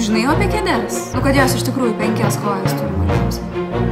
žinai apie kėdės? Nu, kad jos iš tikrųjų 5 kojas turi mažiausiai.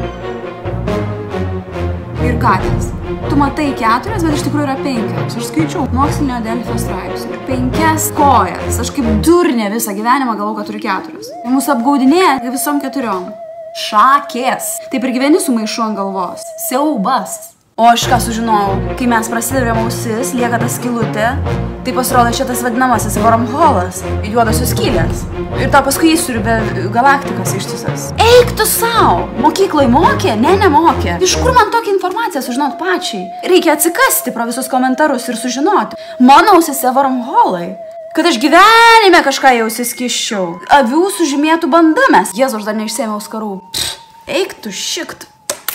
Ir katės. Tu matai 4, bet iš tikrųjų yra 5. Aš skaičiau mokslinio Delfio straipsnį. 5 kojas. Aš kaip durnė visą gyvenimą galvau, kad turiu 4. Ir mūsų apgaudinėja visom 4. Šakės. Taip ir gyveni su maišu ant galvos. Siaubas. O aš ką sužinojau, kai mes prasidavėm ausis, lieka ta skylutė, tai pasirodo šitas vadinamasis wormholas, juodosios skylės. Ir tą paskui įsiurbė galaktikas ištisas. Eik tu sau! Mokyklai mokė? Ne, nemokė. Iš kur man tokią informaciją sužinot pačiai? Reikia atsikasti pro visus komentarus ir sužinoti. Mano ausise wormholai. Kad aš gyvenime kažką jau įsiskiščiau. Avių sužymėtų banda mes. Jėzu, aš dar neišsėmiau skarų. Eik tu šikt.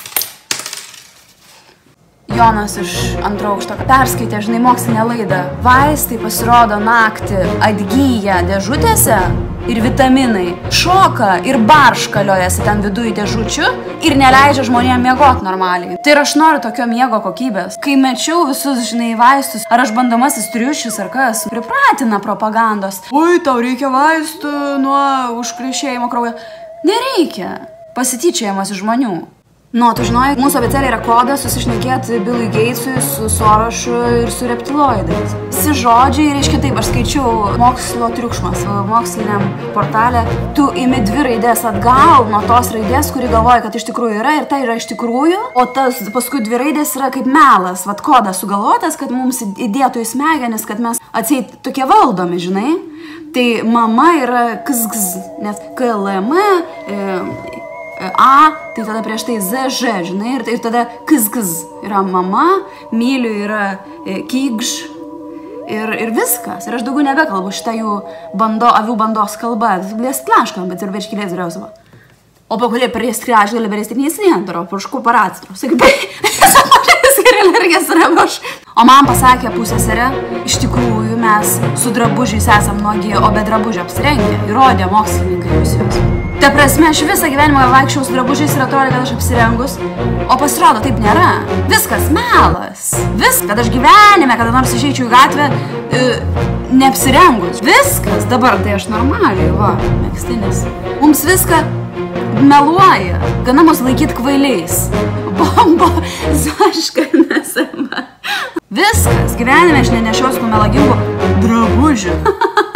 Jonas iš 2 aukšto perskaitė, žinai, mokslinę laidą. Vaistai pasirodo naktį atgyja dėžutėse ir vitaminai šoka ir barškaliojasi ten viduj dėžučių ir neleidžia žmonėm miegot normaliai. Tai ir aš noriu tokio miego kokybės. Kai mečiau visus, žinai, vaistus, ar aš bandomasis triušis ar kas, pripratina propagandos. Oi, tau reikia vaistų nuo užkrešėjimo kraujo. Nereikia. Pasityčiojimas iš žmonių. Nu, tu žinai, mūsų abėcėlė yra kodas susišnekėti Billui Gatesui, su Sorošu ir su reptiloidais. Visi žodžiai, reiškia taip, aš skaičiau mokslo triukšmas moksliniam portale. Tu imi 2 raidės atgal nuo tos raidės, kuri galvoja, kad iš tikrųjų yra ir tai yra iš tikrųjų, o tas paskui 2 raidės yra kaip melas, vat kodas sugalvotas, kad mums įdėtų į smegenis, kad mes atseit tokie valdomi, žinai. Tai mama yra kz, nes KLM, A, tai tada prieš tai ZŽ, žinai, ir tada kz yra mama, myliu yra kygž ir viskas. Ir aš daugiau nebekalbu šitą jų avių bandos kalbą, blės klaškam, bet ir bečkilės vyriausybą. O po kurie prieš klašką liberės tik neįsinėdaro, prašku paratstro. Sakai, o man pasakė pusseserė, iš tikrųjų mes su drabužiais esam nuogi, o be drabužio apsirengę, įrodė mokslininkai Rusijos. Ta prasme, aš visą gyvenimą vaikščiau su drabužiais ir atrodė, kad aš apsirengus, o pasirodo taip nėra. Viskas melas. Kad aš gyvenime, kada nors išeičiau į gatvę, neapsirengus. Viskas, dabar tai aš normaliai, va, megstinis. Mums viską meluoja, gana mus laikyt kvailiais. Bomba, Zaška nesama. Viskas, gyvenime aš nenešiosiu melagingų drabužių.